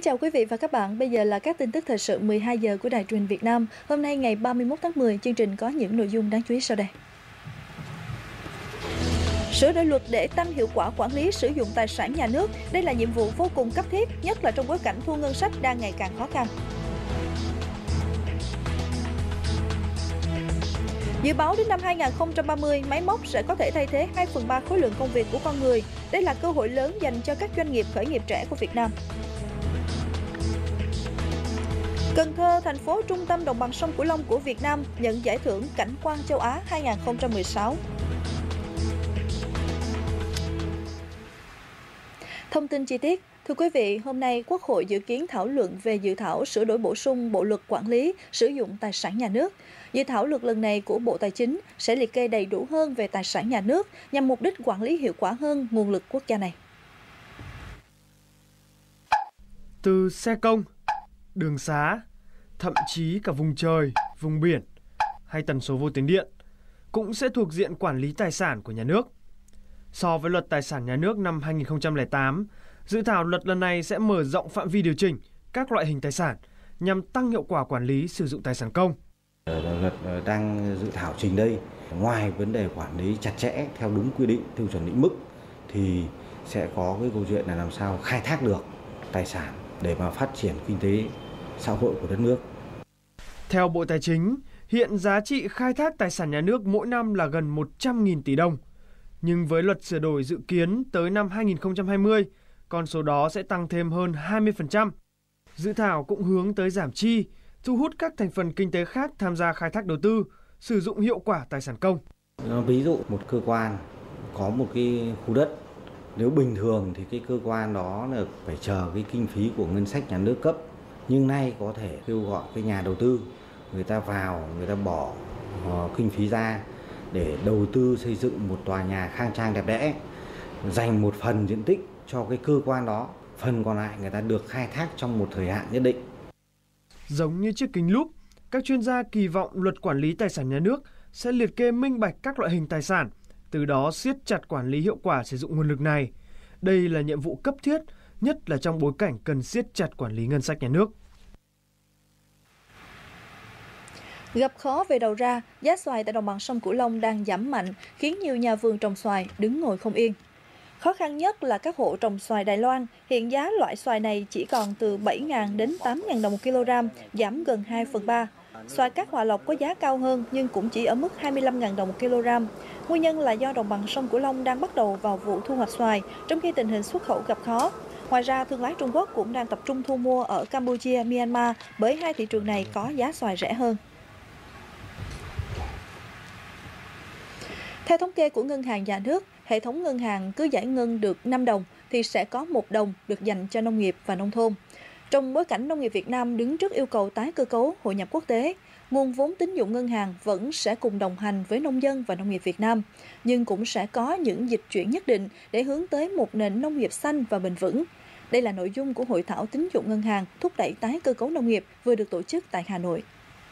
chào quý vị và các bạn, bây giờ là các tin tức thời sự 12 giờ của Đài Truyền Việt Nam. Hôm nay ngày 31 tháng 10, chương trình có những nội dung đáng chú ý sau đây. Sửa đổi luật để tăng hiệu quả quản lý sử dụng tài sản nhà nước, đây là nhiệm vụ vô cùng cấp thiết, nhất là trong bối cảnh thu ngân sách đang ngày càng khó khăn. Dự báo đến năm 2030, máy móc sẽ có thể thay thế 2/3 khối lượng công việc của con người. Đây là cơ hội lớn dành cho các doanh nghiệp khởi nghiệp trẻ của Việt Nam. Cần Thơ, thành phố trung tâm đồng bằng sông Cửu Long của Việt Nam, nhận giải thưởng Cảnh quan châu Á 2016. Thông tin chi tiết. Thưa quý vị, hôm nay Quốc hội dự kiến thảo luận về dự thảo sửa đổi bổ sung Bộ luật quản lý sử dụng tài sản nhà nước. Dự thảo luật lần này của Bộ Tài chính sẽ liệt kê đầy đủ hơn về tài sản nhà nước nhằm mục đích quản lý hiệu quả hơn nguồn lực quốc gia này. Từ xe công, đường xá, thậm chí cả vùng trời, vùng biển hay tần số vô tuyến điện cũng sẽ thuộc diện quản lý tài sản của nhà nước. So với luật tài sản nhà nước năm 2008, dự thảo luật lần này sẽ mở rộng phạm vi điều chỉnh các loại hình tài sản nhằm tăng hiệu quả quản lý sử dụng tài sản công. Luật đang dự thảo trình đây, ngoài vấn đề quản lý chặt chẽ theo đúng quy định tiêu chuẩn định mức thì sẽ có cái câu chuyện là làm sao khai thác được tài sản để mà phát triển kinh tế xã hội của đất nước. Theo Bộ Tài chính, hiện giá trị khai thác tài sản nhà nước mỗi năm là gần 100.000 tỷ đồng. Nhưng với luật sửa đổi dự kiến tới năm 2020, con số đó sẽ tăng thêm hơn 20%. Dự thảo cũng hướng tới giảm chi, thu hút các thành phần kinh tế khác tham gia khai thác đầu tư, sử dụng hiệu quả tài sản công. Ví dụ một cơ quan có một cái khu đất, nếu bình thường thì cái cơ quan đó là phải chờ cái kinh phí của ngân sách nhà nước cấp. Nhưng nay có thể kêu gọi cái nhà đầu tư, người ta vào, người ta bỏ kinh phí ra để đầu tư xây dựng một tòa nhà khang trang đẹp đẽ, dành một phần diện tích cho cái cơ quan đó, phần còn lại người ta được khai thác trong một thời hạn nhất định. Giống như chiếc kính lúp, các chuyên gia kỳ vọng luật quản lý tài sản nhà nước sẽ liệt kê minh bạch các loại hình tài sản, từ đó siết chặt quản lý hiệu quả sử dụng nguồn lực này. Đây là nhiệm vụ cấp thiết, nhất là trong bối cảnh cần siết chặt quản lý ngân sách nhà nước. Gặp khó về đầu ra, giá xoài tại đồng bằng sông Cửu Long đang giảm mạnh, khiến nhiều nhà vườn trồng xoài đứng ngồi không yên. Khó khăn nhất là các hộ trồng xoài Đài Loan, hiện giá loại xoài này chỉ còn từ 7.000 đến 8.000 đồng một kg, giảm gần 2/3. Xoài cát Hòa Lộc có giá cao hơn nhưng cũng chỉ ở mức 25.000 đồng một kg. Nguyên nhân là do đồng bằng sông Cửu Long đang bắt đầu vào vụ thu hoạch xoài, trong khi tình hình xuất khẩu gặp khó. Ngoài ra, thương lái Trung Quốc cũng đang tập trung thu mua ở Campuchia, Myanmar bởi hai thị trường này có giá xoài rẻ hơn. Theo thống kê của Ngân hàng Nhà nước, hệ thống ngân hàng cứ giải ngân được 5 đồng thì sẽ có 1 đồng được dành cho nông nghiệp và nông thôn. Trong bối cảnh nông nghiệp Việt Nam đứng trước yêu cầu tái cơ cấu, hội nhập quốc tế, nguồn vốn tín dụng ngân hàng vẫn sẽ cùng đồng hành với nông dân và nông nghiệp Việt Nam, nhưng cũng sẽ có những dịch chuyển nhất định để hướng tới một nền nông nghiệp xanh và bền vững. Đây là nội dung của Hội thảo tín dụng ngân hàng thúc đẩy tái cơ cấu nông nghiệp vừa được tổ chức tại Hà Nội.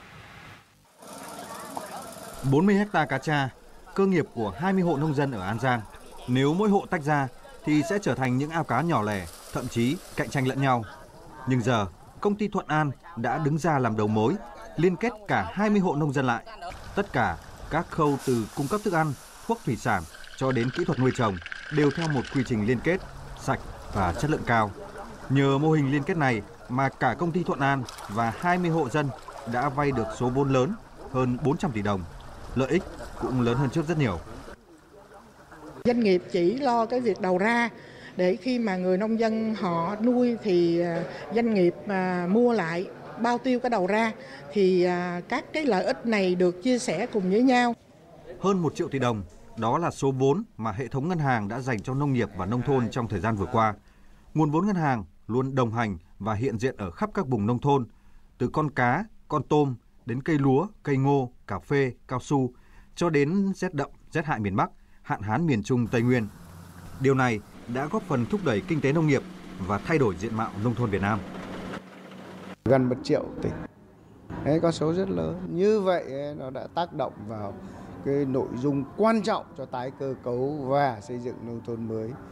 40 ha cá tra, cơ nghiệp của 20 hộ nông dân ở An Giang. Nếu mỗi hộ tách ra thì sẽ trở thành những ao cá nhỏ lẻ, thậm chí cạnh tranh lẫn nhau. Nhưng giờ, công ty Thuận An đã đứng ra làm đầu mối, liên kết cả 20 hộ nông dân lại. Tất cả các khâu từ cung cấp thức ăn, thuốc thủy sản cho đến kỹ thuật nuôi trồng đều theo một quy trình liên kết, sạch và chất lượng cao. Nhờ mô hình liên kết này mà cả công ty Thuận An và 20 hộ dân đã vay được số vốn lớn hơn 400 tỷ đồng. Lợi ích cũng lớn hơn trước rất nhiều. Doanh nghiệp chỉ lo cái việc đầu ra để khi mà người nông dân họ nuôi thì doanh nghiệp mua lại bao tiêu cái đầu ra thì các cái lợi ích này được chia sẻ cùng với nhau. Hơn 1 triệu tỷ đồng, đó là số vốn mà hệ thống ngân hàng đã dành cho nông nghiệp và nông thôn trong thời gian vừa qua. Nguồn vốn ngân hàng luôn đồng hành và hiện diện ở khắp các vùng nông thôn, từ con cá, con tôm đến cây lúa, cây ngô, cà phê, cao su, cho đến rét đậm, rét hại miền Bắc, hạn hán miền Trung, Tây Nguyên. Điều này đã góp phần thúc đẩy kinh tế nông nghiệp và thay đổi diện mạo nông thôn Việt Nam. Gần 1 triệu tỷ, đấy, con số rất lớn. Như vậy nó đã tác động vào cái nội dung quan trọng cho tái cơ cấu và xây dựng nông thôn mới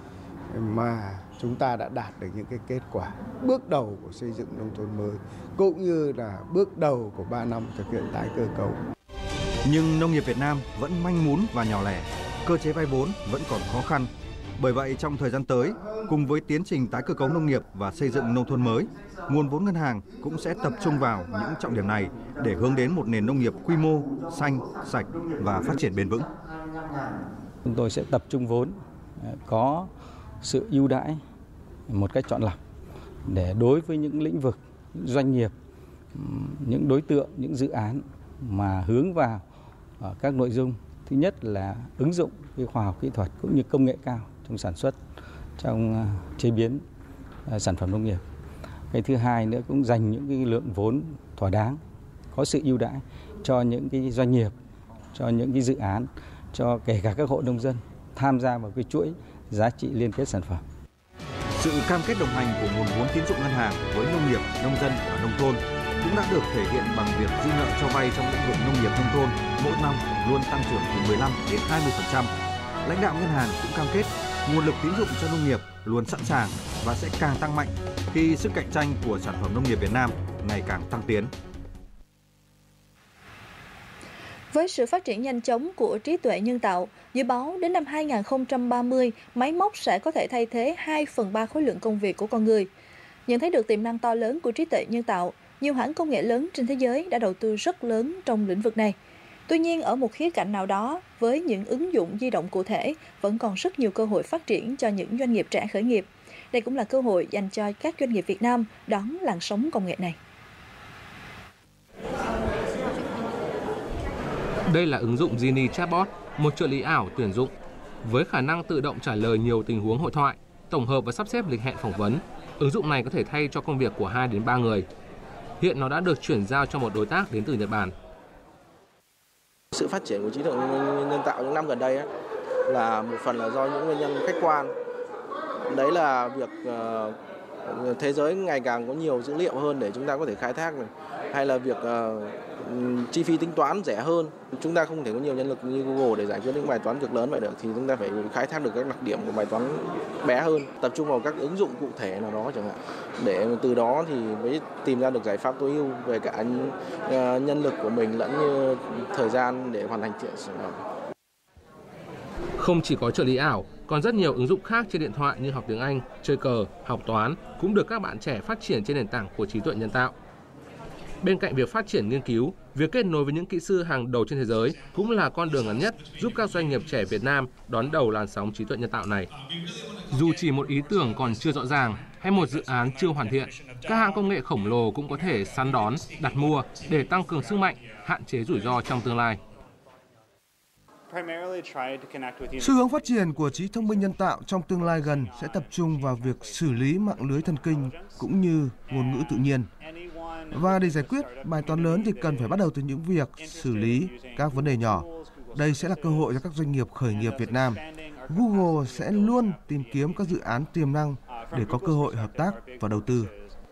mà chúng ta đã đạt được những cái kết quả bước đầu của xây dựng nông thôn mới, cũng như là bước đầu của 3 năm thực hiện tái cơ cấu. Nhưng nông nghiệp Việt Nam vẫn manh mún và nhỏ lẻ, cơ chế vay vốn vẫn còn khó khăn. Bởi vậy trong thời gian tới, cùng với tiến trình tái cơ cấu nông nghiệp và xây dựng nông thôn mới, nguồn vốn ngân hàng cũng sẽ tập trung vào những trọng điểm này để hướng đến một nền nông nghiệp quy mô, xanh, sạch và phát triển bền vững. Chúng tôi sẽ tập trung vốn có sự ưu đãi một cách chọn lọc để đối với những lĩnh vực, doanh nghiệp, những đối tượng, những dự án mà hướng vào các nội dung. Thứ nhất là ứng dụng cái khoa học kỹ thuật cũng như công nghệ cao trong sản xuất, trong chế biến sản phẩm nông nghiệp. Cái thứ hai nữa cũng dành những cái lượng vốn thỏa đáng, có sự ưu đãi cho những cái doanh nghiệp, cho những cái dự án, cho kể cả các hộ nông dân tham gia vào cái chuỗi giá trị liên kết sản phẩm. Sự cam kết đồng hành của nguồn vốn tín dụng ngân hàng với nông nghiệp, nông dân và nông thôn cũng đã được thể hiện bằng việc dư nợ cho vay trong lĩnh vực nông nghiệp nông thôn mỗi năm luôn tăng trưởng từ 15 đến 20%. Lãnh đạo ngân hàng cũng cam kết nguồn lực tín dụng cho nông nghiệp luôn sẵn sàng và sẽ càng tăng mạnh khi sức cạnh tranh của sản phẩm nông nghiệp Việt Nam ngày càng tăng tiến. Với sự phát triển nhanh chóng của trí tuệ nhân tạo, dự báo đến năm 2030, máy móc sẽ có thể thay thế 2/3 khối lượng công việc của con người. Nhận thấy được tiềm năng to lớn của trí tuệ nhân tạo, nhiều hãng công nghệ lớn trên thế giới đã đầu tư rất lớn trong lĩnh vực này. Tuy nhiên, ở một khía cạnh nào đó, với những ứng dụng di động cụ thể, vẫn còn rất nhiều cơ hội phát triển cho những doanh nghiệp trẻ khởi nghiệp. Đây cũng là cơ hội dành cho các doanh nghiệp Việt Nam đón làn sóng công nghệ này. Đây là ứng dụng Genie Chatbot, một trợ lý ảo tuyển dụng. Với khả năng tự động trả lời nhiều tình huống hội thoại, tổng hợp và sắp xếp lịch hẹn phỏng vấn, ứng dụng này có thể thay cho công việc của 2 đến 3 người. Hiện nó đã được chuyển giao cho một đối tác đến từ Nhật Bản. Sự phát triển của trí tuệ nhân tạo những năm gần đây là một phần là do những nguyên nhân khách quan. Đấy là việc thế giới ngày càng có nhiều dữ liệu hơn để chúng ta có thể khai thác này, hay là việc chi phí tính toán rẻ hơn. Chúng ta không thể có nhiều nhân lực như Google để giải quyết những bài toán cực lớn vậy được, thì chúng ta phải khai thác được các đặc điểm của bài toán bé hơn, tập trung vào các ứng dụng cụ thể nào đó chẳng hạn, để từ đó thì mới tìm ra được giải pháp tối ưu về cả nhân lực của mình lẫn như thời gian để hoàn thành sản phẩm. Không chỉ có trợ lý ảo, còn rất nhiều ứng dụng khác trên điện thoại như học tiếng Anh, chơi cờ, học toán cũng được các bạn trẻ phát triển trên nền tảng của trí tuệ nhân tạo. Bên cạnh việc phát triển nghiên cứu, việc kết nối với những kỹ sư hàng đầu trên thế giới cũng là con đường ngắn nhất giúp các doanh nghiệp trẻ Việt Nam đón đầu làn sóng trí tuệ nhân tạo này. Dù chỉ một ý tưởng còn chưa rõ ràng hay một dự án chưa hoàn thiện, các hãng công nghệ khổng lồ cũng có thể săn đón, đặt mua để tăng cường sức mạnh, hạn chế rủi ro trong tương lai. Xu hướng phát triển của trí thông minh nhân tạo trong tương lai gần sẽ tập trung vào việc xử lý mạng lưới thần kinh cũng như ngôn ngữ tự nhiên. Và để giải quyết bài toán lớn thì cần phải bắt đầu từ những việc xử lý các vấn đề nhỏ. Đây sẽ là cơ hội cho các doanh nghiệp khởi nghiệp Việt Nam. Google sẽ luôn tìm kiếm các dự án tiềm năng để có cơ hội hợp tác và đầu tư.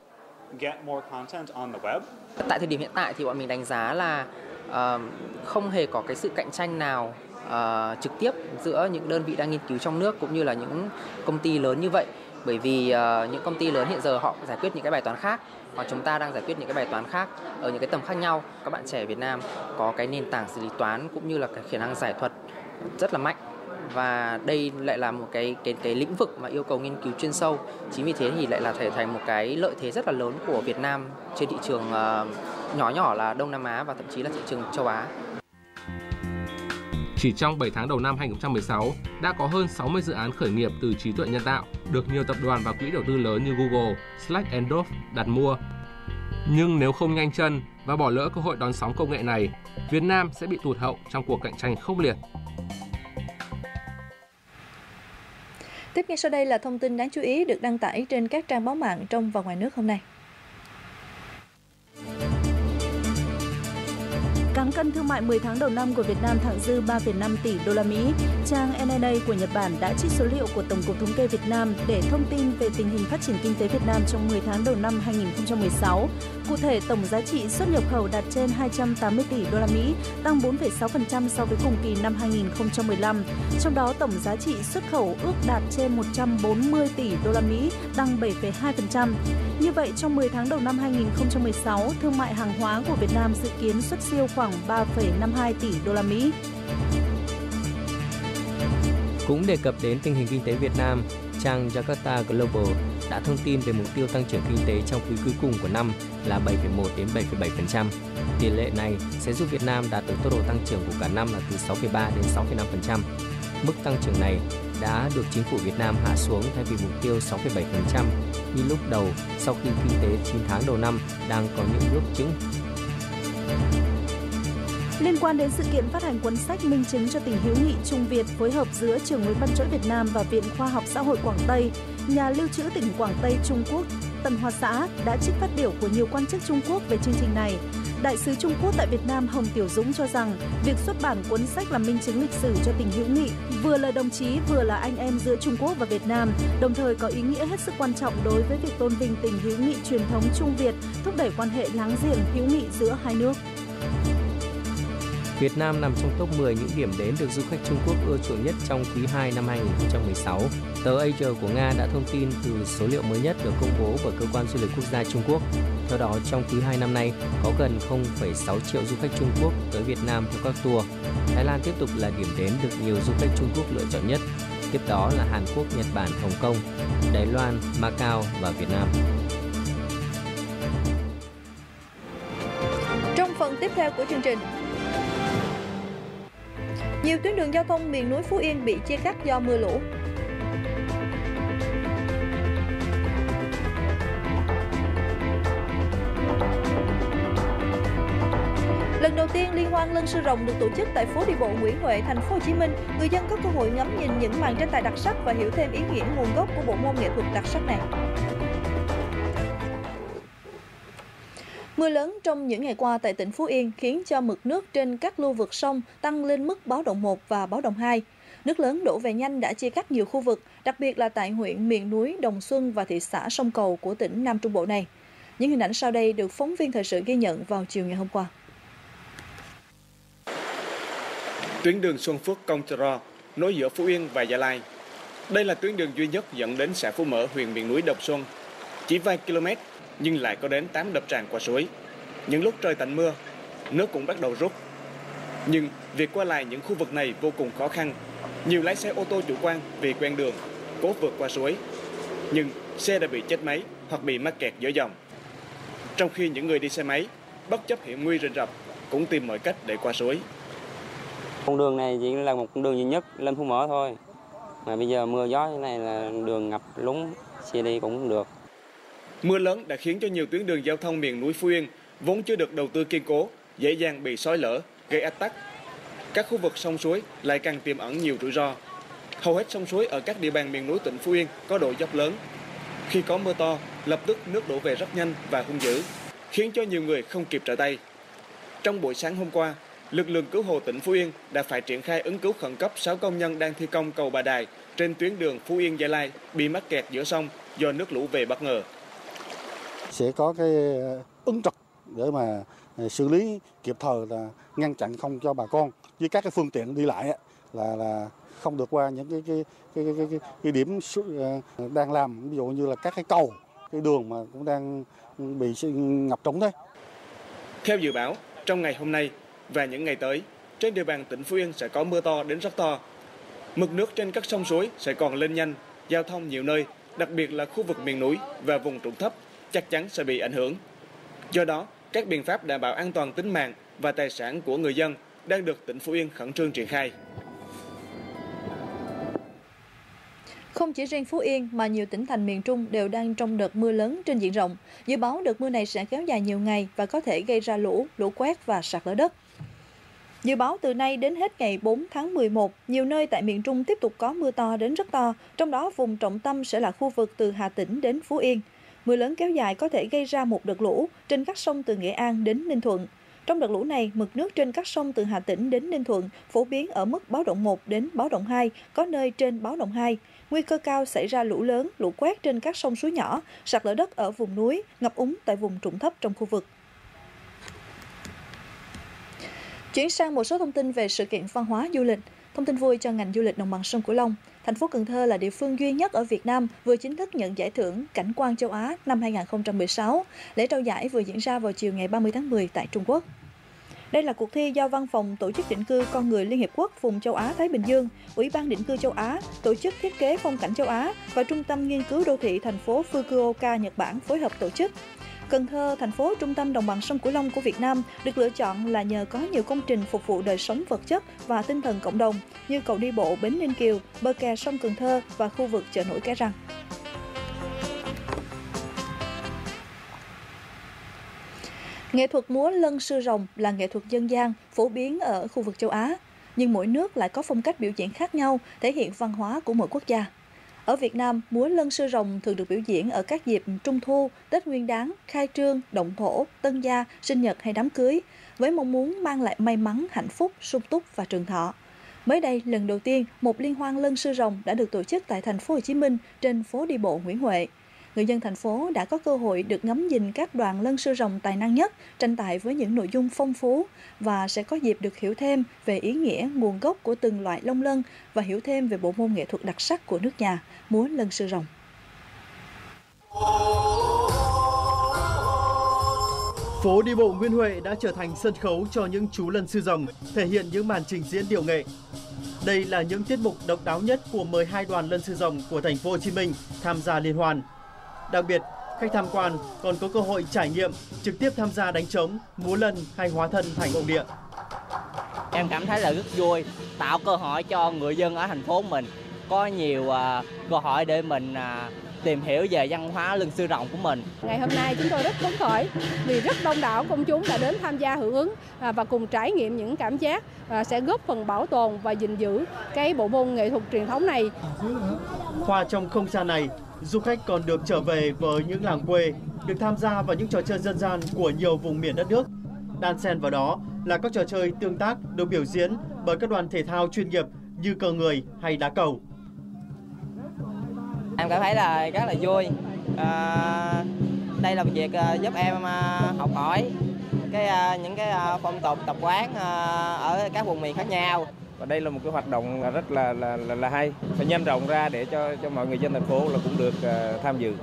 Tại thời điểm hiện tại thì bọn mình đánh giá là không hề có cái sự cạnh tranh nào trực tiếp giữa những đơn vị đang nghiên cứu trong nước cũng như là những công ty lớn như vậy. Bởi vì những công ty lớn hiện giờ họ giải quyết những cái bài toán khác, còn chúng ta đang giải quyết những cái bài toán khác ở những cái tầm khác nhau. Các bạn trẻ Việt Nam có cái nền tảng xử lý toán cũng như là cái khả năng giải thuật rất là mạnh. Và đây lại là một cái lĩnh vực mà yêu cầu nghiên cứu chuyên sâu. Chính vì thế thì lại là thể thành một cái lợi thế rất là lớn của Việt Nam trên thị trường nhỏ là Đông Nam Á và thậm chí là thị trường châu Á. Chỉ trong 7 tháng đầu năm 2016, đã có hơn 60 dự án khởi nghiệp từ trí tuệ nhân tạo được nhiều tập đoàn và quỹ đầu tư lớn như Google, Slack, Adobe đặt mua. Nhưng nếu không nhanh chân và bỏ lỡ cơ hội đón sóng công nghệ này, Việt Nam sẽ bị tụt hậu trong cuộc cạnh tranh khốc liệt. Tiếp ngay sau đây là thông tin đáng chú ý được đăng tải trên các trang báo mạng trong và ngoài nước hôm nay. Cảng cân thương mại 10 tháng đầu năm của Việt Nam thặng dư 3,5 tỷ đô la Mỹ. Trang NNA của Nhật Bản đã trích số liệu của Tổng cục Thống kê Việt Nam để thông tin về tình hình phát triển kinh tế Việt Nam trong 10 tháng đầu năm 2016. Cụ thể, tổng giá trị xuất nhập khẩu đạt trên 280 tỷ đô la Mỹ, tăng 4,6% so với cùng kỳ năm 2015. Trong đó, tổng giá trị xuất khẩu ước đạt trên 140 tỷ đô la Mỹ, tăng 7,2%. Như vậy, trong 10 tháng đầu năm 2016, thương mại hàng hóa của Việt Nam dự kiến xuất siêu khoảng 3,52 tỷ đô la Mỹ. Cũng đề cập đến tình hình kinh tế Việt Nam, trang Jakarta Global đã thông tin về mục tiêu tăng trưởng kinh tế trong quý cuối cùng của năm là 7,1 đến 7,7%. Tỷ lệ này sẽ giúp Việt Nam đạt được tốc độ tăng trưởng của cả năm là từ 6,3 đến 6,5%. Mức tăng trưởng này đã được chính phủ Việt Nam hạ xuống thay vì mục tiêu 6,7% như lúc đầu sau khi kinh tế 9 tháng đầu năm đang có những bước chững. Liên quan đến sự kiện phát hành cuốn sách minh chứng cho tình hữu nghị Trung Việt phối hợp giữa Trường Nguyễn Văn Trỗi Việt Nam và Viện Khoa học Xã hội Quảng Tây, nhà lưu trữ tỉnh Quảng Tây Trung Quốc Tân Hoa Xã đã trích phát biểu của nhiều quan chức Trung Quốc về chương trình này. Đại sứ Trung Quốc tại Việt Nam Hồng Tiểu Dũng cho rằng việc xuất bản cuốn sách là minh chứng lịch sử cho tình hữu nghị, vừa là đồng chí vừa là anh em giữa Trung Quốc và Việt Nam, đồng thời có ý nghĩa hết sức quan trọng đối với việc tôn vinh tình hữu nghị truyền thống Trung Việt, thúc đẩy quan hệ láng giềng hữu nghị giữa hai nước. Việt Nam nằm trong top 10 những điểm đến được du khách Trung Quốc ưa chuộng nhất trong quý 2 năm 2016. Tờ Asia của Nga đã thông tin từ số liệu mới nhất được công bố bởi Cơ quan Du lịch Quốc gia Trung Quốc. Theo đó, trong quý 2 năm nay, có gần 0,6 triệu du khách Trung Quốc tới Việt Nam theo các tour. Thái Lan tiếp tục là điểm đến được nhiều du khách Trung Quốc lựa chọn nhất. Tiếp đó là Hàn Quốc, Nhật Bản, Hồng Kông, Đài Loan, Macau và Việt Nam. Trong phần tiếp theo của chương trình, nhiều tuyến đường giao thông miền núi Phú Yên bị chia cắt do mưa lũ. Lần đầu tiên liên hoan Lân Sư Rồng được tổ chức tại phố đi bộ Nguyễn Huệ, thành phố Hồ Chí Minh. Người dân có cơ hội ngắm nhìn những màn tranh tài đặc sắc và hiểu thêm ý nghĩa nguồn gốc của bộ môn nghệ thuật đặc sắc này. Mưa lớn trong những ngày qua tại tỉnh Phú Yên khiến cho mực nước trên các lưu vực sông tăng lên mức báo động 1 và báo động 2. Nước lớn đổ về nhanh đã chia cắt nhiều khu vực, đặc biệt là tại huyện miền núi Đồng Xuân và thị xã Sông Cầu của tỉnh Nam Trung Bộ này. Những hình ảnh sau đây được phóng viên thời sự ghi nhận vào chiều ngày hôm qua. Tuyến đường Xuân Phước - Công Trờ Ro nối giữa Phú Yên và Gia Lai. Đây là tuyến đường duy nhất dẫn đến xã Phú Mỡ, huyện miền núi Đồng Xuân. Chỉ vài km nhưng lại có đến 8 đập tràn qua suối. Những lúc trời tạnh mưa, nước cũng bắt đầu rút. Nhưng việc qua lại những khu vực này vô cùng khó khăn. Nhiều lái xe ô tô chủ quan vì quen đường, cố vượt qua suối. Nhưng xe đã bị chết máy hoặc bị mắc kẹt giữa dòng. Trong khi những người đi xe máy, bất chấp hiểm nguy rình rập, cũng tìm mọi cách để qua suối. Con đường này chỉ là một con đường duy nhất lên Phú Mỡ thôi. Mà bây giờ mưa gió như này là đường ngập lún, xe đi cũng không được. Mưa lớn đã khiến cho nhiều tuyến đường giao thông miền núi Phú Yên vốn chưa được đầu tư kiên cố, dễ dàng bị xói lở, gây ách tắc. Các khu vực sông suối lại càng tiềm ẩn nhiều rủi ro. Hầu hết sông suối ở các địa bàn miền núi tỉnh Phú Yên có độ dốc lớn. Khi có mưa to, lập tức nước đổ về rất nhanh và hung dữ, khiến cho nhiều người không kịp trở tay. Trong buổi sáng hôm qua, lực lượng cứu hộ tỉnh Phú Yên đã phải triển khai ứng cứu khẩn cấp 6 công nhân đang thi công cầu Bà Đài trên tuyến đường Phú Yên - Gia Lai bị mắc kẹt giữa sông do nước lũ về bất ngờ. Sẽ có cái ứng trực để mà xử lý kịp thời, là ngăn chặn không cho bà con với các cái phương tiện đi lại là không được qua những cái điểm đang làm, ví dụ như là các cái cầu, cái đường mà cũng đang bị ngập trũng đấy. Theo dự báo, trong ngày hôm nay và những ngày tới, trên địa bàn tỉnh Phú Yên sẽ có mưa to đến rất to. Mực nước trên các sông suối sẽ còn lên nhanh, giao thông nhiều nơi, đặc biệt là khu vực miền núi và vùng trũng thấp chắc chắn sẽ bị ảnh hưởng. Do đó, các biện pháp đảm bảo an toàn tính mạng và tài sản của người dân đang được tỉnh Phú Yên khẩn trương triển khai. Không chỉ riêng Phú Yên mà nhiều tỉnh thành miền Trung đều đang trong đợt mưa lớn trên diện rộng. Dự báo đợt mưa này sẽ kéo dài nhiều ngày và có thể gây ra lũ quét và sạt lở đất. Dự báo từ nay đến hết ngày 4 tháng 11, nhiều nơi tại miền Trung tiếp tục có mưa to đến rất to, trong đó vùng trọng tâm sẽ là khu vực từ Hà Tĩnh đến Phú Yên. Mưa lớn kéo dài có thể gây ra một đợt lũ trên các sông từ Nghệ An đến Ninh Thuận. Trong đợt lũ này, mực nước trên các sông từ Hà Tĩnh đến Ninh Thuận phổ biến ở mức báo động 1 đến báo động 2, có nơi trên báo động 2. Nguy cơ cao xảy ra lũ lớn, lũ quét trên các sông suối nhỏ, sạt lở đất ở vùng núi, ngập úng tại vùng trũng thấp trong khu vực. Chuyển sang một số thông tin về sự kiện văn hóa du lịch. Thông tin vui cho ngành du lịch đồng bằng sông Cửu Long. Thành phố Cần Thơ là địa phương duy nhất ở Việt Nam vừa chính thức nhận giải thưởng Cảnh quan châu Á năm 2016. Lễ trao giải vừa diễn ra vào chiều ngày 30 tháng 10 tại Trung Quốc. Đây là cuộc thi do Văn phòng Tổ chức Định cư Con người Liên Hiệp Quốc vùng châu Á-Thái Bình Dương, Ủy ban Định cư châu Á, Tổ chức Thiết kế Phong cảnh châu Á và Trung tâm Nghiên cứu Đô thị thành phố Fukuoka, Nhật Bản phối hợp tổ chức. Cần Thơ, thành phố trung tâm đồng bằng sông Cửu Long của Việt Nam, được lựa chọn là nhờ có nhiều công trình phục vụ đời sống vật chất và tinh thần cộng đồng như cầu đi bộ Bến Ninh Kiều, bờ kè sông Cần Thơ và khu vực chợ nổi Cái Răng. Nghệ thuật múa lân sư rồng là nghệ thuật dân gian phổ biến ở khu vực châu Á, nhưng mỗi nước lại có phong cách biểu diễn khác nhau, thể hiện văn hóa của mỗi quốc gia. Ở Việt Nam, múa lân sư rồng thường được biểu diễn ở các dịp Trung thu, Tết Nguyên đán, khai trương, động thổ, tân gia, sinh nhật hay đám cưới, với mong muốn mang lại may mắn, hạnh phúc, sung túc và trường thọ. Mới đây, lần đầu tiên, một liên hoan lân sư rồng đã được tổ chức tại thành phố Hồ Chí Minh trên phố đi bộ Nguyễn Huệ. Người dân thành phố đã có cơ hội được ngắm nhìn các đoàn lân sư rồng tài năng nhất, tranh tài với những nội dung phong phú và sẽ có dịp được hiểu thêm về ý nghĩa, nguồn gốc của từng loại lông lân và hiểu thêm về bộ môn nghệ thuật đặc sắc của nước nhà, múa lân sư rồng. Phố đi bộ Nguyễn Huệ đã trở thành sân khấu cho những chú lân sư rồng, thể hiện những màn trình diễn điệu nghệ. Đây là những tiết mục độc đáo nhất của 12 đoàn lân sư rồng của thành phố Hồ Chí Minh tham gia liên hoan. Đặc biệt, khách tham quan còn có cơ hội trải nghiệm trực tiếp tham gia đánh trống, múa lân hay hóa thân thành ông địa. Em cảm thấy là rất vui, tạo cơ hội cho người dân ở thành phố mình có nhiều cơ hội để mình tìm hiểu về văn hóa lân sư rồng của mình. Ngày hôm nay chúng tôi rất phấn khởi vì rất đông đảo công chúng đã đến tham gia hưởng ứng và cùng trải nghiệm những cảm giác sẽ góp phần bảo tồn và gìn giữ cái bộ môn nghệ thuật truyền thống này. Hòa trong không gian này, du khách còn được trở về với những làng quê, được tham gia vào những trò chơi dân gian của nhiều vùng miền đất nước. Đan xen vào đó là các trò chơi tương tác được biểu diễn bởi các đoàn thể thao chuyên nghiệp như cờ người hay đá cầu. Em cảm thấy là rất là vui. Đây là một việc giúp em học hỏi những cái phong tục tập quán ở các vùng miền khác nhau. Và đây là một cái hoạt động rất là hay, phải nhân rộng ra để cho mọi người dân thành phố là cũng được tham dự.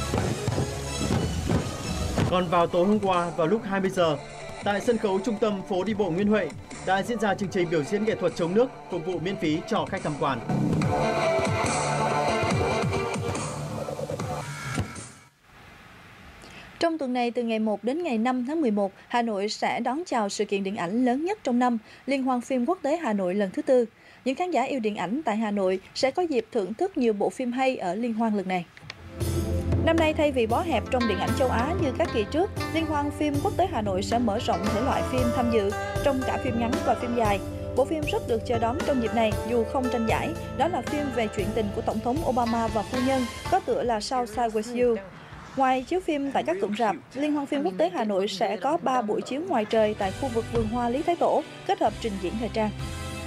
Còn vào tối hôm qua vào lúc 20 giờ, tại sân khấu trung tâm phố đi bộ Nguyễn Huệ đã diễn ra chương trình biểu diễn nghệ thuật chống nước phục vụ miễn phí cho khách tham quan. Trong tuần này, từ ngày 1 đến ngày 5 tháng 11, Hà Nội sẽ đón chào sự kiện điện ảnh lớn nhất trong năm, Liên hoan phim quốc tế Hà Nội lần thứ 4. Những khán giả yêu điện ảnh tại Hà Nội sẽ có dịp thưởng thức nhiều bộ phim hay ở liên hoan lần này. Năm nay, thay vì bó hẹp trong điện ảnh châu Á như các kỳ trước, Liên hoan phim quốc tế Hà Nội sẽ mở rộng thể loại phim tham dự, trong cả phim ngắn và phim dài. Bộ phim rất được chờ đón trong dịp này dù không tranh giải, đó là phim về chuyện tình của Tổng thống Obama và phu nhân, có tựa là Southside with You. Ngoài chiếu phim tại các cụm rạp, Liên hoan phim quốc tế Hà Nội sẽ có 3 buổi chiếu ngoài trời tại khu vực vườn hoa Lý Thái Tổ, kết hợp trình diễn thời trang.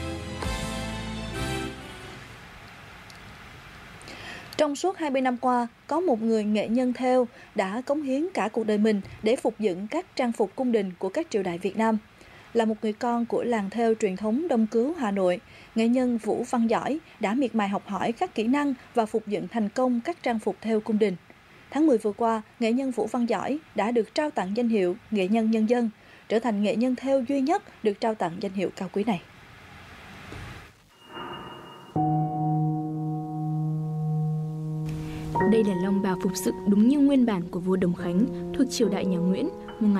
Trong suốt 20 năm qua, có một người nghệ nhân thêu đã cống hiến cả cuộc đời mình để phục dựng các trang phục cung đình của các triều đại Việt Nam. Là một người con của làng thêu truyền thống Đông Cứu, Hà Nội, nghệ nhân Vũ Văn Giỏi đã miệt mài học hỏi các kỹ năng và phục dựng thành công các trang phục thêu cung đình. Tháng 10 vừa qua, nghệ nhân Vũ Văn Giỏi đã được trao tặng danh hiệu Nghệ nhân Nhân dân, trở thành nghệ nhân thêu duy nhất được trao tặng danh hiệu cao quý này. Đây là long bào phục dựng đúng như nguyên bản của vua Đồng Khánh thuộc triều đại nhà Nguyễn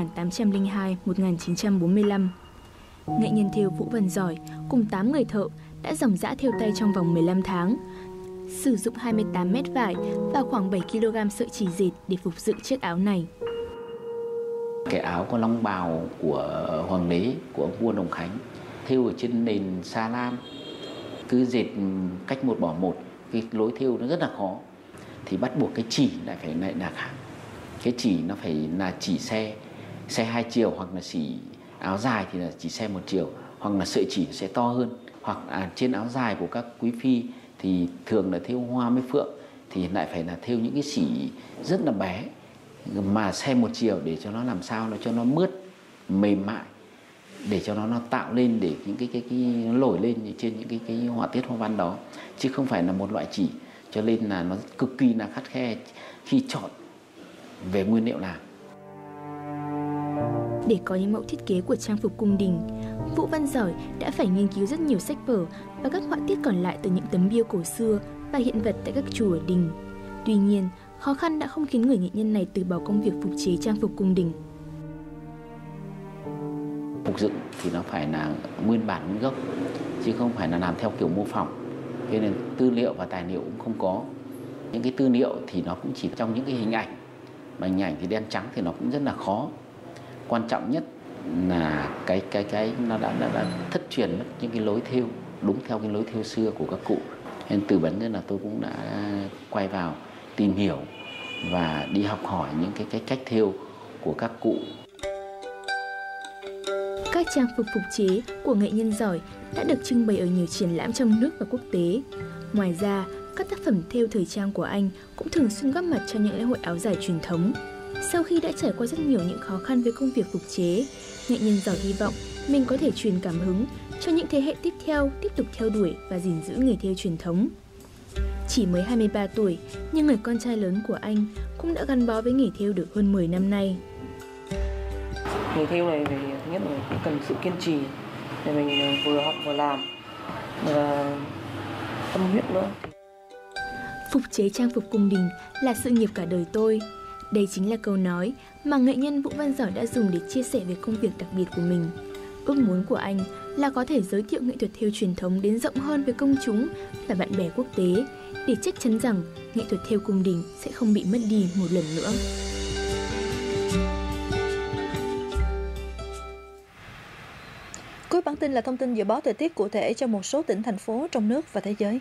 1802-1945. Nghệ nhân thêu Vũ Văn Giỏi cùng 8 người thợ đã dòng dã thêu tay trong vòng 15 tháng, sử dụng 28 mét vải và khoảng 7 kg sợi chỉ dệt để phục dựng chiếc áo này. Cái áo có long bào của hoàng đế, của vua Đồng Khánh, thêu ở trên nền sa lam, cứ dệt cách một bỏ một, cái lối thêu nó rất là khó, thì bắt buộc cái chỉ lại phải là khác. Cái chỉ nó phải là chỉ xe hai chiều hoặc là áo dài thì là chỉ xe một chiều, hoặc là sợi chỉ sẽ to hơn, hoặc trên áo dài của các quý phi thì thường là thêu hoa với phượng thì lại phải là thêu những cái xỉ rất là bé mà xe một chiều để cho nó làm sao nó cho nó mướt mềm mại, để cho nó tạo lên để những cái nó nổi lên trên những cái họa tiết hoa văn đó, chứ không phải là một loại chỉ. Cho nên là nó cực kỳ là khắt khe khi chọn về nguyên liệu làm. Để có những mẫu thiết kế của trang phục cung đình, Vũ Văn Giỏi đã phải nghiên cứu rất nhiều sách vở và các họa tiết còn lại từ những tấm bia cổ xưa và hiện vật tại các chùa đình. Tuy nhiên, khó khăn đã không khiến người nghệ nhân này từ bỏ công việc phục chế trang phục cung đình. Phục dựng thì nó phải là nguyên bản nguyên gốc, chứ không phải là làm theo kiểu mô phỏng. Cho nên tư liệu và tài liệu cũng không có. Những cái tư liệu thì nó cũng chỉ trong những cái hình ảnh, mà hình ảnh thì đen trắng thì nó cũng rất là khó. Quan trọng nhất là cái nó đã thất truyền mất những cái lối thêu đúng theo cái lối thêu xưa của các cụ. Nên từ bản thân là tôi cũng đã quay vào tìm hiểu và đi học hỏi những cái cách thêu của các cụ. Các trang phục phục chế của nghệ nhân giỏi đã được trưng bày ở nhiều triển lãm trong nước và quốc tế. Ngoài ra, các tác phẩm thêu thời trang của anh cũng thường xuyên góp mặt trong những lễ hội áo dài truyền thống. Sau khi đã trải qua rất nhiều những khó khăn với công việc phục chế, nghệ nhân giỏi hy vọng mình có thể truyền cảm hứng cho những thế hệ tiếp theo tiếp tục theo đuổi và gìn giữ nghề thêu truyền thống. Chỉ mới 23 tuổi, nhưng người con trai lớn của anh cũng đã gắn bó với nghề thêu được hơn 10 năm nay. Nghề thêu này thì thứ nhất là cũng cần sự kiên trì để mình vừa học vừa làm và tâm huyết nữa. Phục chế trang phục cung đình là sự nghiệp cả đời tôi. Đây chính là câu nói mà nghệ nhân Vũ Văn Giỏi đã dùng để chia sẻ về công việc đặc biệt của mình. Ước muốn của anh là có thể giới thiệu nghệ thuật thêu truyền thống đến rộng hơn với công chúng và bạn bè quốc tế, để chắc chắn rằng nghệ thuật thêu cung đình sẽ không bị mất đi một lần nữa. Cuối bản tin là thông tin dự báo thời tiết cụ thể cho một số tỉnh, thành phố trong nước và thế giới.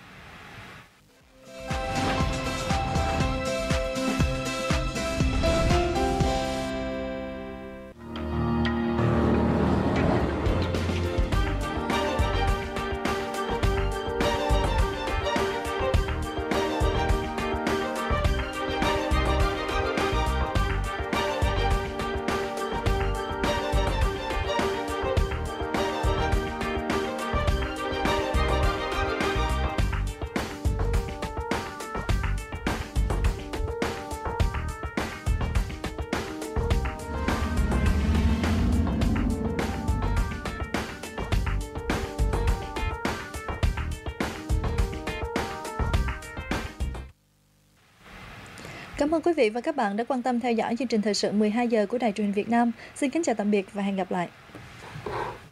Cảm ơn quý vị và các bạn đã quan tâm theo dõi chương trình thời sự 12 giờ của Đài Truyền hình Việt Nam. Xin kính chào tạm biệt và hẹn gặp lại.